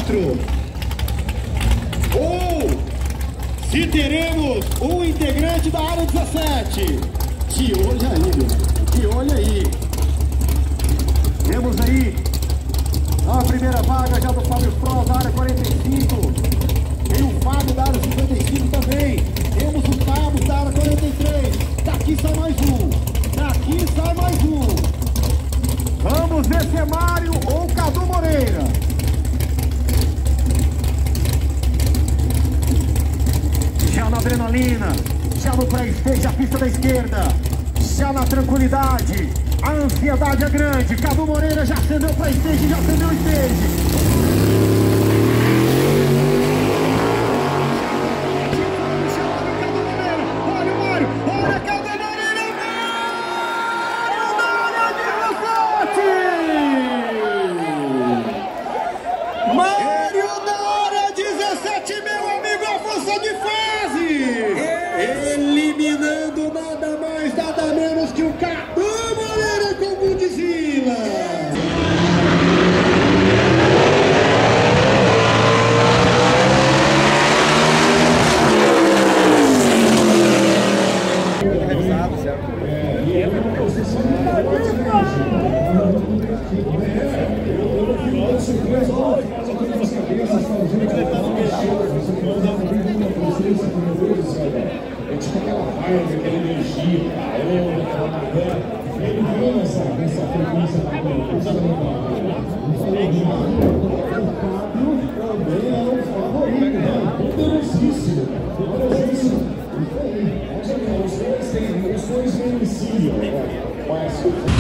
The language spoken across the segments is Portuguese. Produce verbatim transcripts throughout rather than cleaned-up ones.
quatro. Ou se teremos um integrante da área dezessete. De olho aí, meu. De olho aí. Temos aí a primeira vaga já do Fábio Froza, da área quarenta e cinco. Tem o Fábio da área cinquenta e cinco também. Temos o Cabo da área quarenta e três. Daqui sai mais um. Daqui sai mais um. Vamos ver se é Mário ou Cadu Moreira. Já na adrenalina, já no pré-stage, a pista da esquerda. Já na tranquilidade, a ansiedade é grande. Cadu Moreira já acendeu o pré-stage, já acendeu o stage. Eliminando nada mais, nada menos que o Cadu Moreira com Godzilla. Revisado, certo? A gente com aquela raiva, aquela energia, caramba, aquela manhã, e ele viu nessa, nessa frequência da coisa não falou de nada. O Fábio também é um favorito, né? Poderosíssimo, poderosíssimo. E foi aí, os dois têm, os dois venciam, mas...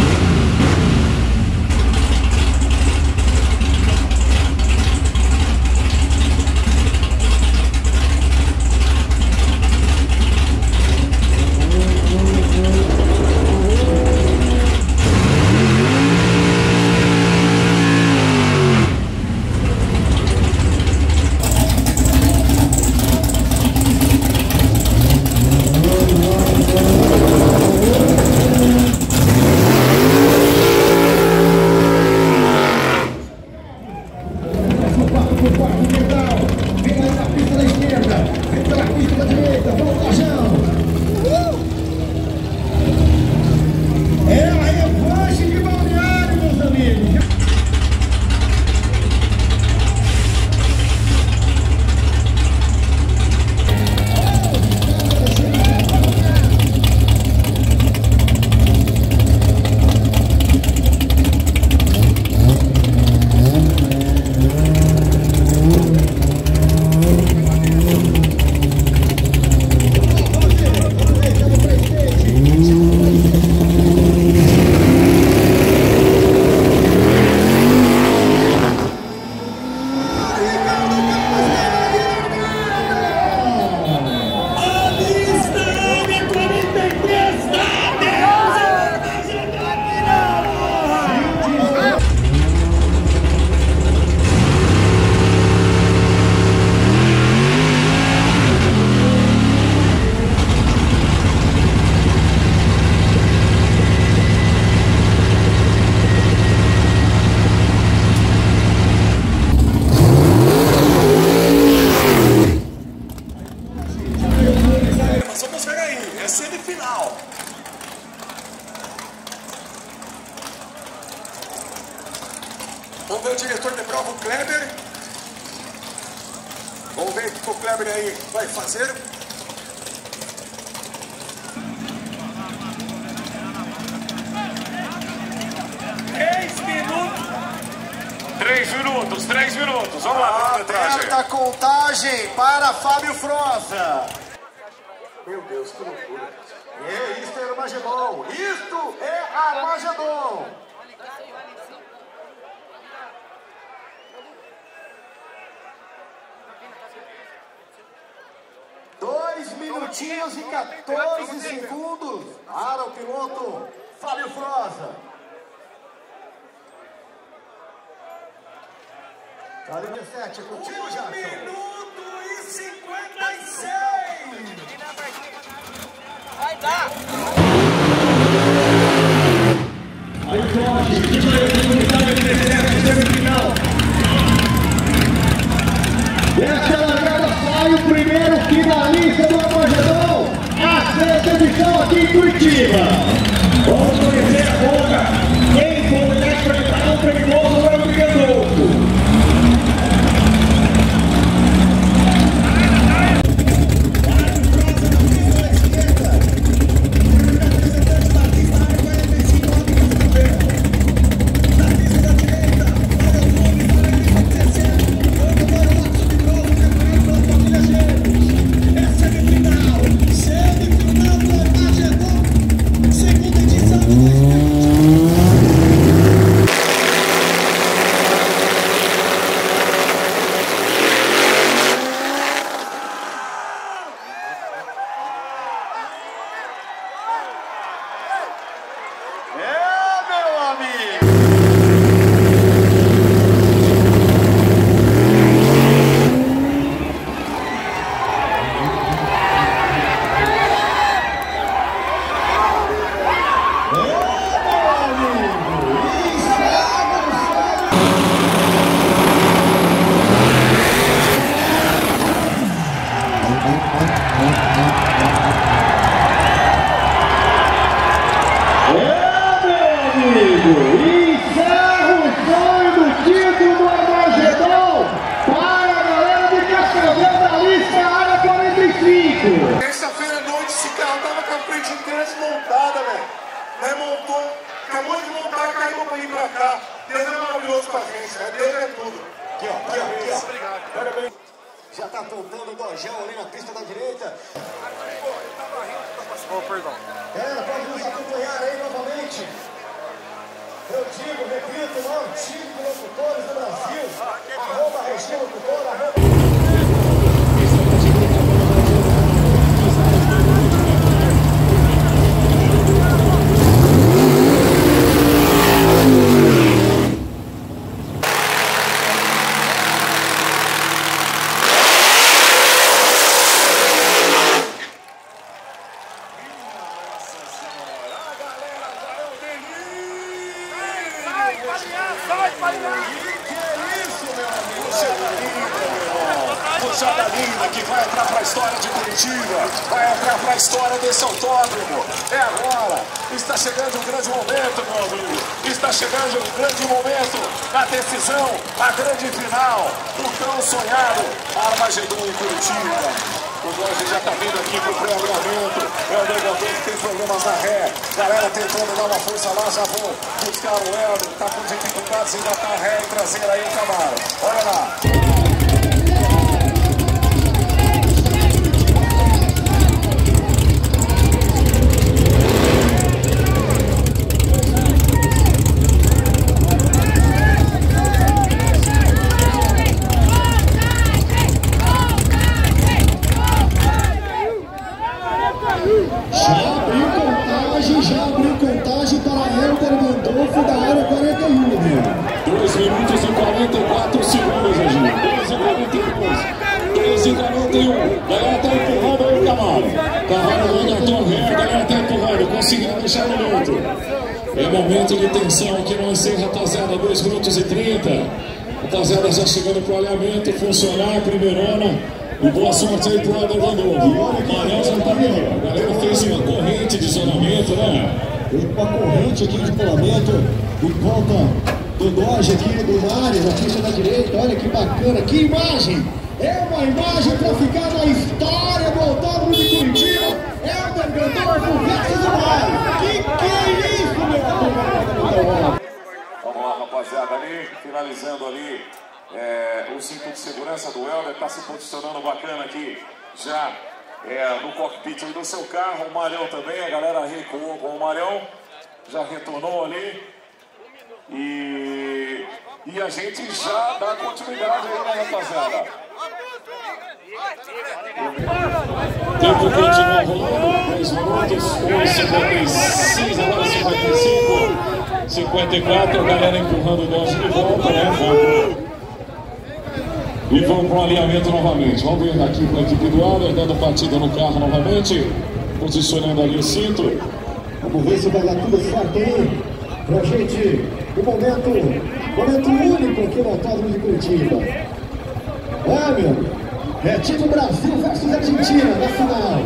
Vamos ver o diretor de prova, o Kleber. Vamos ver o que o Kleber aí vai fazer. Três minutos. Três minutos, três minutos. Vamos lá, Aberta a contagem para Fábio Froza. Meu Deus, que loucura. É, isto é Armagedon. Isto é Armagedon. Dois minutinhos e quatorze segundos para o piloto Fábio Froza. Vale dezessete, é contigo, Jackson. Um minuto e cinquenta e seis. Vai dar. Aí, Jorge, que vai comunicar o final. sai o primeiro finalista do Armagedon, a sexta edição aqui em Curitiba. Vamos conhecer agora quem foi interpretar o perigoso é o Brigadouco. Terça-feira à noite esse carro tava com a frente inteira desmontada, velho. Remontou, acabou de montar, caiu pra ir pra cá. Deus é maravilhoso com a gente, né? Deus é tudo. Aqui, ó, aqui, ó, aqui, ó. Obrigado. Parabéns. Já tá apontando o dojão ali na pista da direita. Oh, perdão. Galera, pode nos acompanhar aí novamente. Eu digo, repito, o maior time de locutores do Brasil. Arroba Regina Locutora, arroba... Puxada linda que vai entrar para a história de Curitiba, vai entrar para a história desse autódromo. É agora, está chegando um grande momento, meu amigo. Está chegando um grande momento, a decisão, a grande final, o tão sonhado Armagedon em Curitiba. O Jorge já está vindo aqui para o pré-alinhamento. É o Brigadouco que tem problemas na ré. Galera tentando dar uma força lá, já vão buscar o Helder, está com dificuldades em botar a ré e trazer aí o Camaro. Olha lá. Já abriu contagem, já abriu contagem para Helder Gandolfo da área quarenta e um, meu. dois minutos e quarenta e quatro segundos, Agir. dois e quarenta e dois. três e quarenta e um. Galera tá empurrando aí o Camaro. Cavalo lá na torre, a galera tá empurrando, conseguindo deixar no dentro. É momento de tensão aqui no encerro, rapaziada. dois minutos e trinta. Rapaziada já chegando pro alinhamento, funcionar, primeirona. E boa sorte aí pro Helder Gandolfo. E olha que Manel já tá vendo. A galera fez uma corrente de isolamento, né? uma corrente aqui de isolamento em volta do Dodge aqui do Mário, na pista da direita. Olha que bacana, que imagem! É uma imagem para ficar na história do autódromo de Curitiba. Helder Gandolfo versus o Mário. Que que é isso, meu amigo? Vamos lá, rapaziada, ali, finalizando ali. É, o cinto de segurança do Helder está se posicionando bacana aqui, já é, no cockpit do seu carro. O Marião também, a galera recuou com o Marião, já retornou ali. E, e a gente já dá continuidade aí, né, rapaziada? Tempo continua rolando, dois minutos, um e cinquenta e seis, agora cinquenta e cinco, cinquenta e quatro, a galera empurrando o Dodge de volta, né? Vamos. E vamos para o alinhamento novamente. Vamos ver aqui com a equipe do Helder, dando partida no carro novamente, posicionando ali o cinto. Vamos ver se vai dar tudo certo aí pra gente. Um momento, momento único aqui no autódromo de Curitiba. É, meu. É tipo Brasil versus Argentina na final.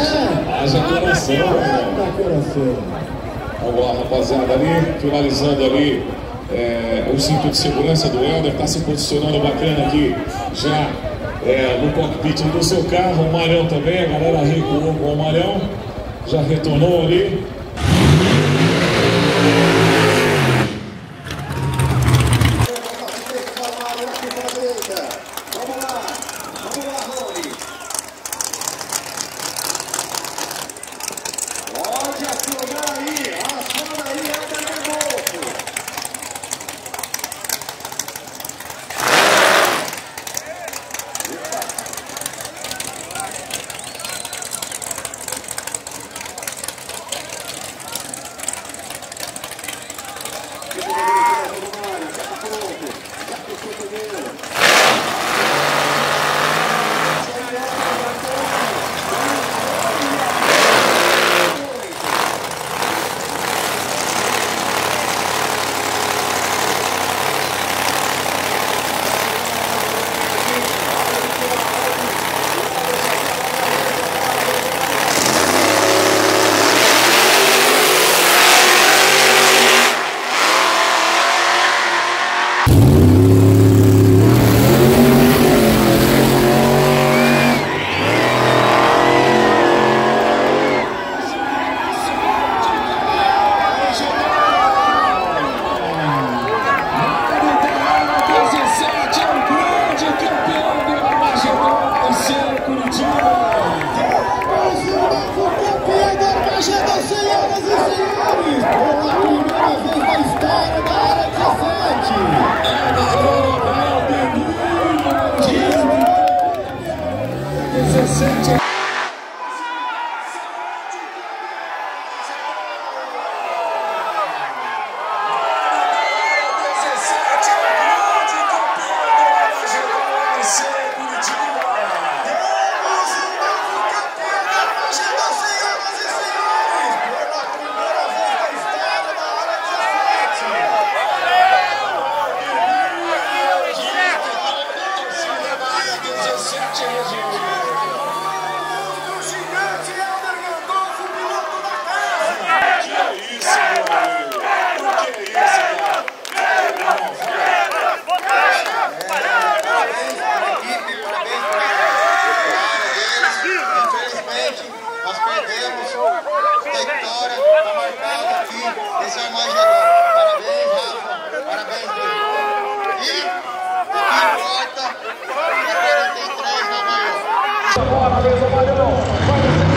É. Haja coração. Haja coração. Vamos lá, rapaziada, ali, finalizando ali é, o cinto de segurança do Helder, tá se posicionando bacana aqui já é, no cockpit do seu carro. O Marião também, a galera recuou com o Marião, já retornou ali. Parabéns, Marião.